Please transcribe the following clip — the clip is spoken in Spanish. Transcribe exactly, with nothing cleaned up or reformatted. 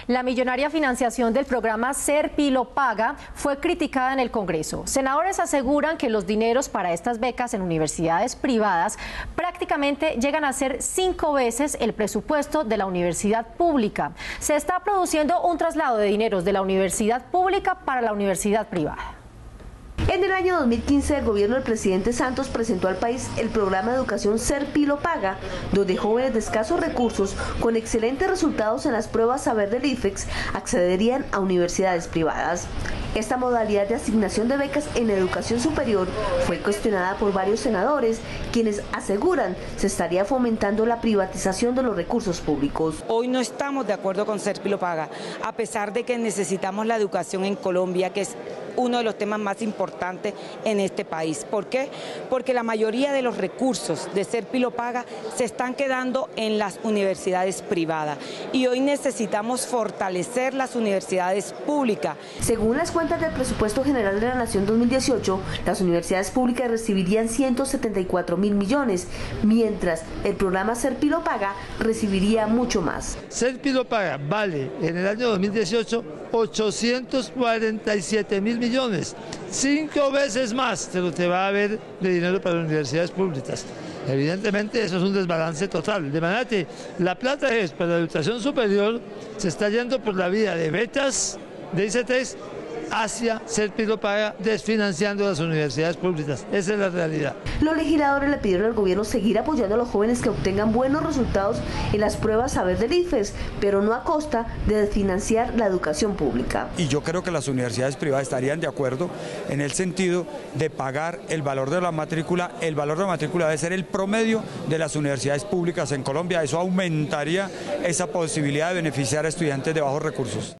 La millonaria financiación del programa Serpilo Paga fue criticada en el Congreso. Senadores aseguran que los dineros para estas becas en universidades privadas prácticamente llegan a ser cinco veces el presupuesto de la universidad pública. Se está produciendo un traslado de dineros de la universidad pública para la universidad privada. En el año dos mil quince, el gobierno del presidente Santos presentó al país el programa de educación Serpilo Paga, donde jóvenes de escasos recursos, con excelentes resultados en las pruebas saber del IFEX, accederían a universidades privadas. Esta modalidad de asignación de becas en educación superior fue cuestionada por varios senadores, quienes aseguran se estaría fomentando la privatización de los recursos públicos. Hoy no estamos de acuerdo con Serpilo Paga, a pesar de que necesitamos la educación en Colombia, que es uno de los temas más importantes en este país. ¿Por qué? Porque la mayoría de los recursos de Serpilo Paga se están quedando en las universidades privadas y hoy necesitamos fortalecer las universidades públicas. Según las cuentas del Presupuesto General de la Nación dos mil dieciocho, las universidades públicas recibirían ciento setenta y cuatro mil millones, mientras el programa Serpilo Paga recibiría mucho más. Serpilo Paga vale en el año dos mil dieciocho ochocientos cuarenta y siete mil millones, cinco veces más de lo que va a haber de dinero para las universidades públicas. Evidentemente eso es un desbalance total, de manera que la plata es para la educación superior se está yendo por la vía de becas, de I C Ts, hacia Serpilo Paga, desfinanciando las universidades públicas. Esa es la realidad. Los legisladores le pidieron al gobierno seguir apoyando a los jóvenes que obtengan buenos resultados en las pruebas saber del IFES, pero no a costa de desfinanciar la educación pública. Y yo creo que las universidades privadas estarían de acuerdo en el sentido de pagar el valor de la matrícula. El valor de la matrícula debe ser el promedio de las universidades públicas en Colombia. Eso aumentaría esa posibilidad de beneficiar a estudiantes de bajos recursos.